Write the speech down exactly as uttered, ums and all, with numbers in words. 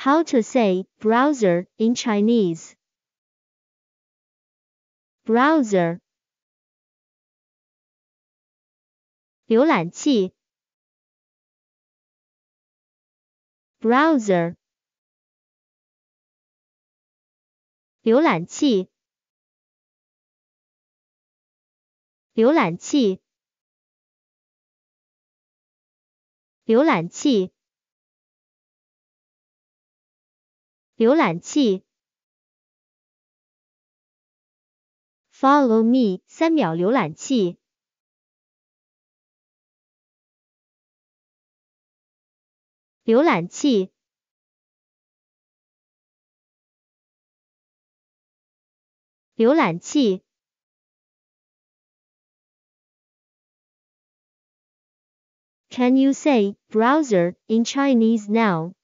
How to say browser in Chinese. Browser 浏览器 Browser 浏览器浏览器浏览器浏览器 Follow me 三秒浏览器浏览器浏览器 Can you say browser in Chinese now?